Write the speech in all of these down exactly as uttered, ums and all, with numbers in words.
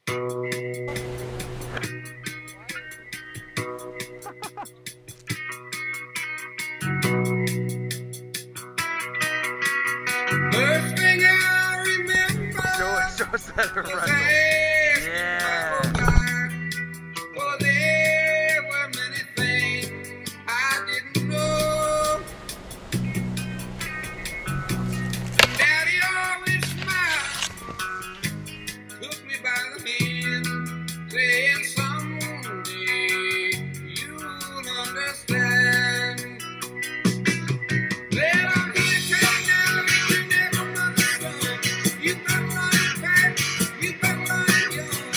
First thing I remember Show it, show us that was rental. asking Yeah. my mother, for there were many things I didn't know. Daddy always smiled, took me by the hand, saying someday you'll understand. Well, I'm here to tell you now that you never mother son. You better learn fast, you better learn young.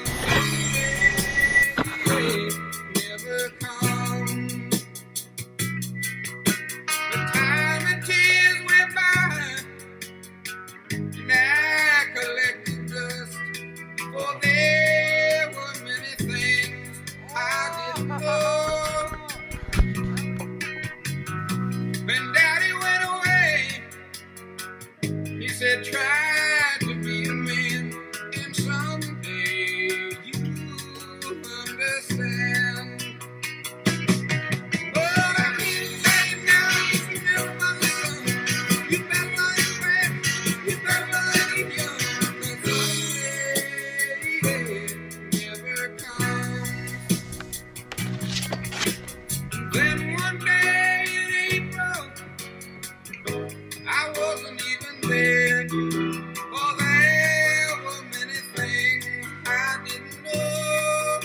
Someday never comes. The time and tears went by, and I collected dust. For there were many things I didn't know. When Daddy went away, he said, try to be a man, and someday you'll understand. But I'm here to tell you now, if you never mother son, you better learn fast, you better learn young, 'cause someday never comes. Then one day in April, I wasn't even there, for there were many things I didn't know.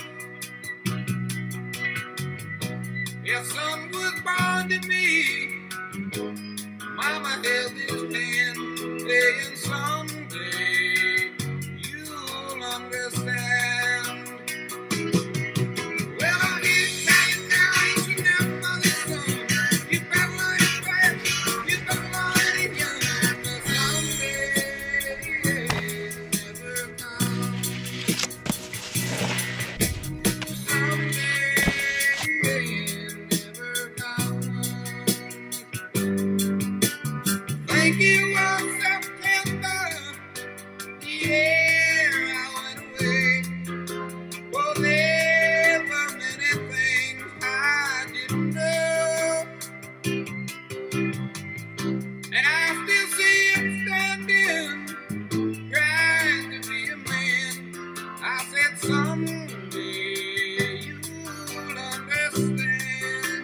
Your son was born to me, Mama held his hand, saying someday you'll understand. Well, I'm here to tell you now, ain't you never mother son. You better learn it fast, you better learn it young, 'cause someday never comes. Someday never comes. Thank you of September, the year I went away. Well, there were many things I didn't know, and I still see him standing, trying to be a man. I said someday you'll understand.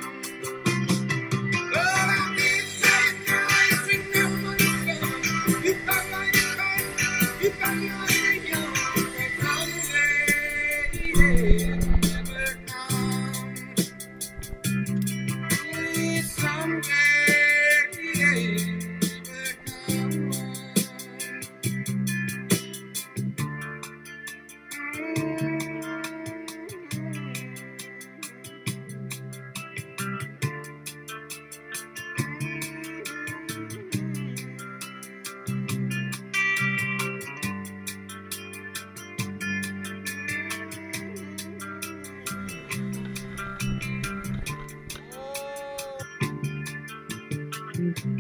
Lord, I'm here to tell you now, if you never mother son, you better learn it fast, you better learn it young, 'cause someday never comes. Please, someday never comes.